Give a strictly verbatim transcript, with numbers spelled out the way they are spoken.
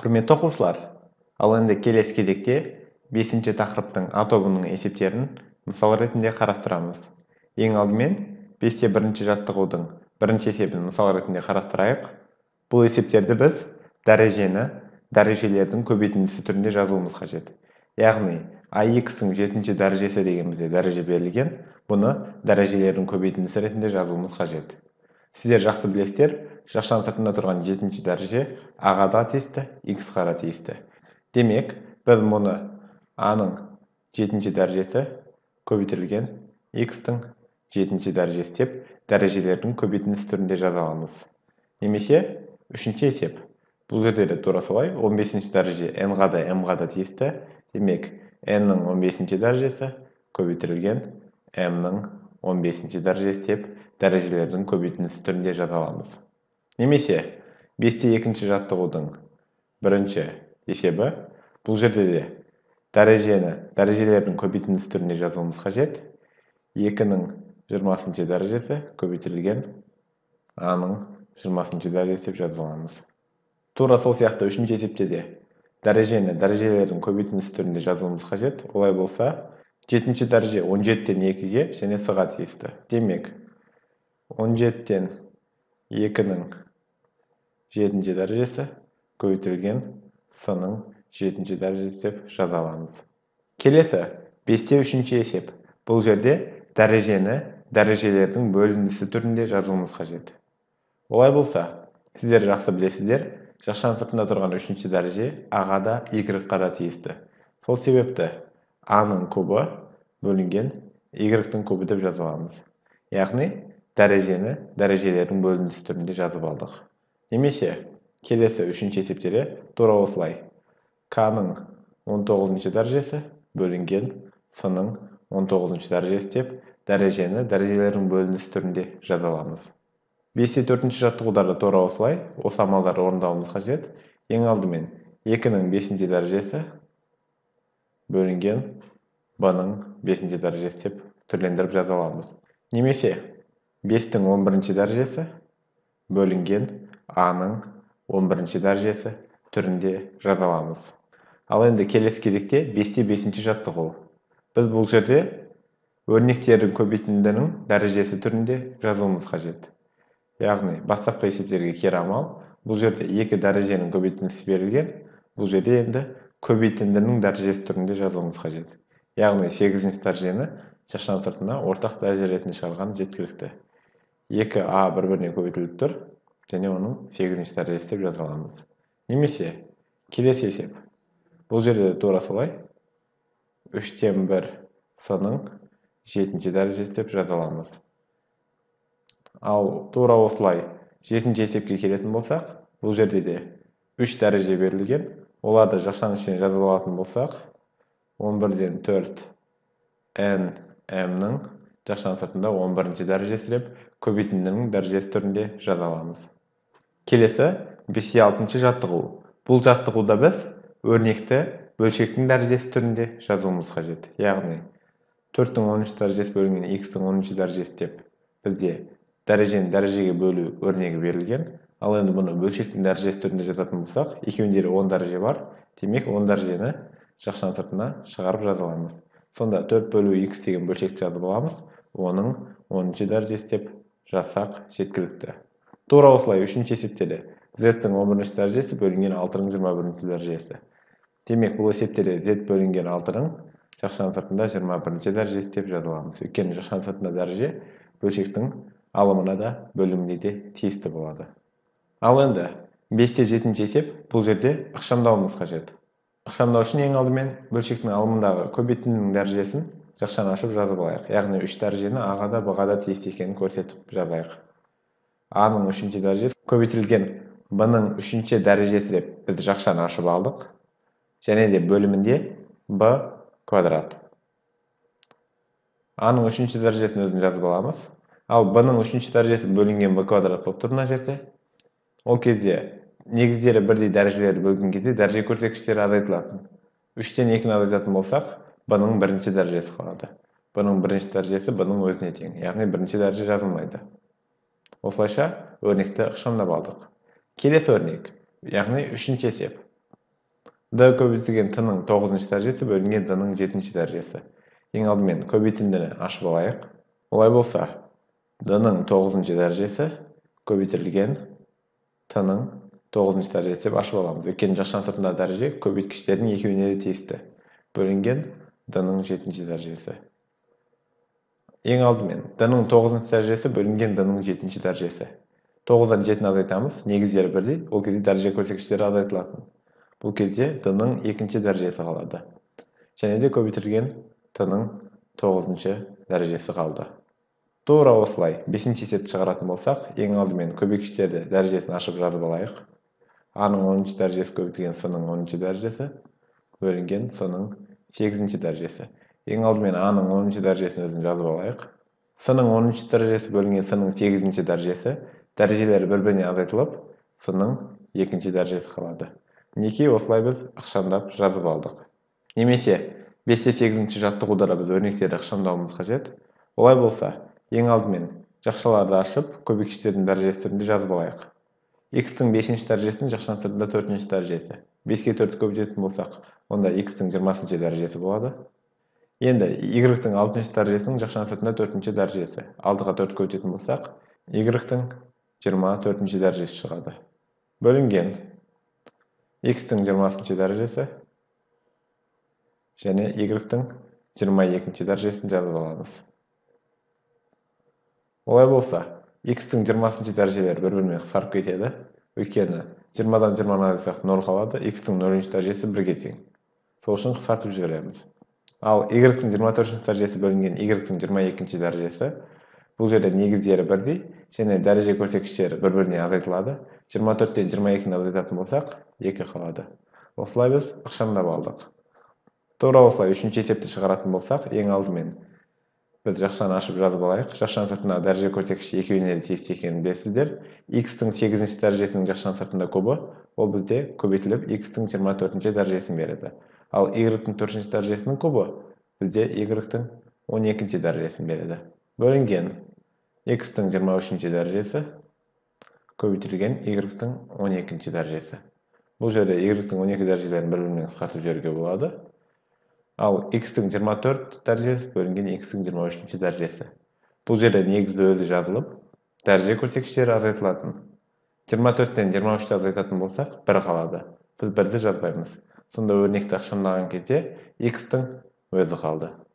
Құрметті оқушылар, ал енді келесі кезекте бесінші тақырыптың а тобының есептерін мысал ретінде қарастырамыз. Ең алдымен бесте бірінші жаттығудың бірінші есебін мысал ретінде қарастырайық. Бұл есептерді біз дәрежені дәрежелердің көбейтіндісі түрінде жазуымыз қажет. Яғни АХ-тің жетінші дәрежесі дегенімізде дәреже берілген, бұны дәрежелердің көбейтіндісі ретінде жазуымыз қажет. Сіздер жақсы білесіздер, жақшаның сыртында тұрған жетінші дәреже А-ға да тиісті, Х-ға да тиісті. Демек, біз мұны А-ның жетінші дәрежесі көбейтілген Х-тың жетінші дәрежесі деп дәрежелердің көбейтіндісі түрінде жаза аламыз. Немесе үшінші есеп. Бұл жерде де тура солай, он бесінші дәреже N-ға да M-ға да тиісті. Демек, N-ның он бесінші дәрежесі көбейтілген M-ның он бесінші дәрежесі деп дәрежелердің көбейтіндісі түрінде жаза аламыз. Немесе бесте екінші жаттығудың бірінші есебі. Бұл жерде де дәрежені дәрежелердің көбейтіндісі түрінде жазуымыз қажет. екінің жиырмасыншы дәрежесі көбейтілген А-ның жиырмасыншы дәрежесі деп жаза аламыз. Тура сол сияқты үшінші есепте де дәрежені дәрежелердің көбейтіндісі түрінде жазуымыз қажет. Олай болса, жетінші дәреже он жетіден екіге және С-ға тиісті. Демек, он жетіден екінің жетінші дәрежесі көбейтілген С-ның жетінші дәрежесі деп жаза аламыз. Келесі бесте үшінші есеп. Бұл жерде дәрежені дәрежелердің бөліндісі түрінде жазуымыз қажет. Олай болса, сіздер жақсы білесіздер, жақшаның сыртында тұрған үшінші дәреже А-ға да Y-ға да тиісті. Сол себепті А-ның кубы бөлінген Y-тің кубы деп жазып аламыз. Яғни дәрежені дәрежелердің бөліндісі түрінде жазып алдық. Немесе келесі үшінші есептері тура осылай. К-ның он тоғызыншы дәрежесі бөлінген С-ның он тоғызыншы дәрежесі деп дәрежені дәрежелердің бөліндісі түрінде жаза аламыз. бесте төртінші жаттығударда тура осылай, осы амалдарды орындауымыз қажет. Ең алдымен екінің бесінші дәрежесі бөлінген Б-ның бесінші дәрежесі деп түрлендіріп жаза аламыз. Немесе бестің он бірінші дәрежесі бөлінген А-ның он бірінші дәрежесі түрінде жаза аламыз. Ал енді келесі кезекте бесте бесінші жаттығу. Біз бұл жерде өрнектердің көбейтіндінің дәрежесі түрінде жазуымыз қажет. Яғни бастапқы есептерге кері амал. Бұл жерде екі дәреженің көбейтіндісі берілген. Бұл жерде енді көбейтіндінің дәрежесі түрінде жазуымыз қажет. Яғни сегізінші дәрежені жақшаның сыртына ортақ дәреже ретінде шығарған жеткілікті. екі А бір-біріне көбейтіліп тұр, және оның сегізінші дәрежесі деп жаза аламыз. Немесе келесі есеп. Бұл жерде тура солай. үштен бір С-ның жетінші дәрежесі деп жаза аламыз. Ал тура осылай жетінші есепке келетін болсақ, бұл жерде де үш дәреже берілген. Оларды жақшаның ішіне жазып алатын болсақ, он бірден төрт N M-ның жақшаның сыртында он бірінші дәрежесі деп көбейтіндінің дәрежесі түрінде жаза аламыз. Келесі бесте алтыншы жаттығу. Бұл жаттығуда біз өрнекті бөлшектің дәрежесі түрінде жазуымыз қажет. Яғни төрттің оныншы дәрежесі бөлінген Х-тың оныншы дәрежесі деп бізде дәрежені дәрежеге бөлу өрнегі берілген. Ал енді бұны бөлшектің дәрежесі түрінде жазатын болсақ, екеуінде он дәреже бар. Демек, он дәрежені жақшаның сыртына шығарып жаза аламыз. Сонда төрт бөлу Х деген бөлшекті жазып аламыз. Оның оныншы дәрежесі деп жазсақ жеткілікті. Тура осылай үшінші есептері Z-тің он бірінші дәрежесі бөлінген алтының жиырма бірінші дәрежесі. Демек, бұл есептерде Z бөлінген алтының жақшаның сыртында жиырма бірінші дәрежесі деп жаза аламыз. Өйткені жақшаның сыртында дәреже бөлшектің алымына да бөліміне де тиісті болады. Ал енді бесте жетінші есеп. Бұл жерде ықшамдауымыз қажет. Ықшамдау үшін ең алдымен бөлшектің алымындағы көбейтіндінің дәрежесін жақшаны ашып жазып алайық. Яғни үш дәрежені А-ға да Б-ға да тиісті екенін көрсетіп жазайық. А-ның үшінші дәрежесі көбейтілген Б-ның үшінші дәрежесі деп біз жақшаны ашып алдық. Және де бөлімінде Б квадрат. А-ның үшінші дәрежесін өзін жазып аламыз. Ал Б-ның үшінші дәрежесі бөлінген Б квадрат болып тұр мына жерде. Ол кезде негіздері бірдей дәрежелері бөлген кезде дәреже көрсеткіштері азайтылатын. үштен екіні азайтатын болсақ, Б-ның бірінші дәрежесі қалады. Б-ның бірінші дәрежесі Б-ның өзіне тең. Яғни бірінші дәреже жазылмайды. Осылайша өрнекті ықшамдап алдық. Келесі өрнек, яғни үшінші есеп. d көбейтілген t-ның тоғызыншы дәрежесі бөлінген d-ның жетінші дәрежесі. Ең алдымен көбейтіндіні ашып алайық. Олай болса, d-ның тоғызыншы дәрежесі көбейтілген t-ның тоғызыншы дәрежесі деп ашып аламыз. Өйткені жақшан сыртындағы дәреже көбейткіштердің екеуіне де тиісті. Бөлінген d-ның жетінші дәрежесі. Ең алдымен d-ның тоғызыншы дәрежесі бөлінген d-ның жетінші дәрежесі. тоғыздан жетіні азайтамыз, негіздері бірдей, ол кезде дәреже көрсеткіштері азайтылатын. Бұл кезде d-ның екінші дәрежесі қалады. Және де көбейтілген t-ның тоғызыншы дәрежесі қалды. Тура осылай бесінші есепті шығаратын болсақ, ең алдымен көбейткіштерді дәрежесін ашып жазып алайық. a-ның оныншы дәрежесі көбейтілген s-ның оныншы дәрежесі бөлінген s-ның сегізінші дәрежесі. Ең алдымен a-ның оныншы дәрежесін өзін жазып алайық. s-ның оныншы дәрежесі бөлінген s-ның сегізінші дәрежесі, дәрежелері бір-біріне азайтылып, s-ның екінші дәрежесі қалады. Мінекей осылай біз ықшамдап жазып алдық. Немесе бесте сегізінші жаттығуда біз өрнектерді ықшамдауымыз қажет. Олай болса, ең алдымен жақшаларды ашып, көбейткіштердің дәрежесі түрінде жазып алайық. x-тің бесінші дәрежесінің жақшан сыртында төртінші дәрежесі. беске төртті көбейтетін болсақ, онда x-тің жиырмасыншы дәрежесі болады. Енді y-тің алтыншы дәрежесінің жақшан сыртында төртінші дәрежесі. алтыға төрт көбейтетін болсақ, y-тің жиырма төртінші дәрежесі шығады. Бөлінген x-тің жиырмасыншы дәрежесі және y-тің жиырма екінші дәрежесін жазып аламыз. Олай болса, x-тің жиырмасыншы дәрежелері бір-бірімен қысқарып кетеді. Өйткені жиырмадан жиырманы азайтсақ нөл қалады, x-тің нөлінші дәрежесі бірге тең. Сол үшін қысқартып жібереміз. Ал y-тің жиырма төртінші дәрежесі бөлінген y-тің жиырма екінші дәрежесі. Бұл жерде негіздері бірдей, және дәреже көрсеткіштері бір-біріне азайтылады. жиырма төрттен жиырма екіні азайтатын болсақ, екі қалады. Осылай біз ықшамдап алдық. Тура осылай үшінші есепті шығаратын болсақ, ең алдымен біз жақшаны ашып жазып алайық. Жақшан сыртында дәреже көрсеткіші екеуіне де тиісті екенін білесіздер. x-тің сегізінші дәрежесінің жақшан сыртында кубы, ол бізде көбейтіліп x-тің жиырма төртінші дәрежесін береді. Ал y-тің төртінші дәрежесінің кубы бізде y-тің он екінші дәрежесін береді. Бөлінген x-тің жиырма үшінші дәрежесі көбейтілген y-тің он екінші дәрежесі. Бұл жерде y-тің он екі дәрежелерін бір-бірімен қысқартып жіберуге болады. Ал x-тің жиырма төрт дәрежесі бөлінген x-тің жиырма үшінші дәрежесі. Бұл жерде негізі өзі жазылып, дәреже көрсеткіштері азайтылатын. жиырма төрттен жиырма үшті азайтатын болсақ, бір қалады. Біз бірді жазбаймыз. Сонда өрнекті ықшамдаған кезде x-тің өзі қалды.